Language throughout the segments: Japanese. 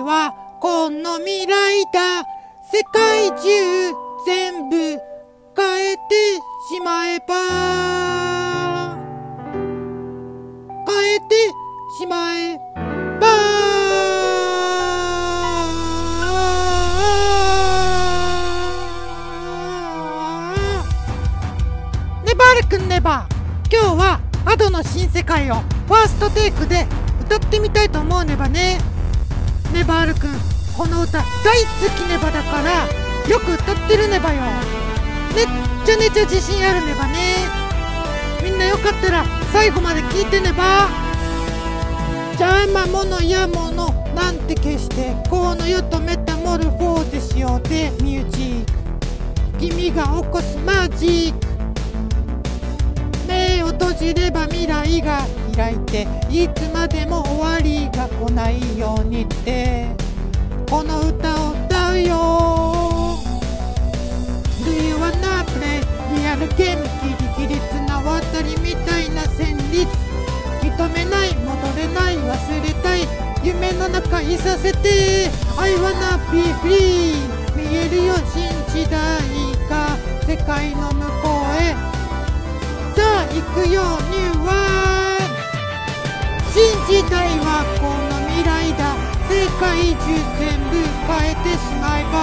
はこの未来だ。世界中全部変えてしまえば、変えてしまえば。ねばるくんねば、今日はAdoの新世界をファーストテイクで歌ってみたいと思うねばね。ねばるくん、この歌大好きねばだからよく歌ってるねばよ。めっちゃめちゃ自信あるねばね。みんなよかったら最後まで聞いてねば。邪魔者やものなんて消してこの世とメタモルフォーゼしようぜ。ミュージック、君が起こすマジック。目を閉じれば未来が開いて、いつまでも終わりが来ないようにってこの歌を歌うよ。 Do you wanna play リアルゲーム、キリギリ綱渡りみたいな旋律。認めない、戻れない、忘れたい、夢の中いさせて。 I wanna be free 見えるよ新時代が世界の向こうへ。さあ行くよニューワールド。新時代はこの未来だ。世界中全部変えてしまえば、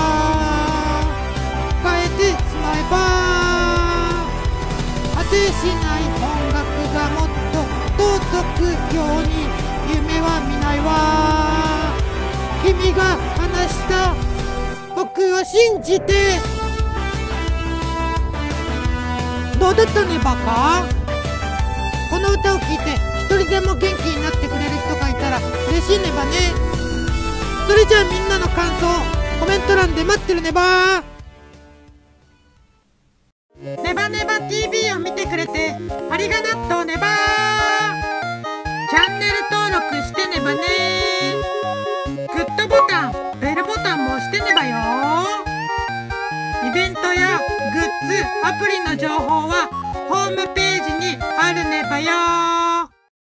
変えてしまえば。果てしない音楽がもっと届くように夢は見ないわ。君が話した僕を信じて。どうだったねバカ。この歌を聴いて一人でも元気になってくれる人がいたら嬉しいねばね。それじゃあみんなの感想コメント欄で待ってるねば。ねばねば TV を見てくれてありがなっとねば。チャンネル登録してねばね。グッドボタン、ベルボタンも押してねばよ。イベントやグッズ、アプリの情報はホームページにあるねばよ。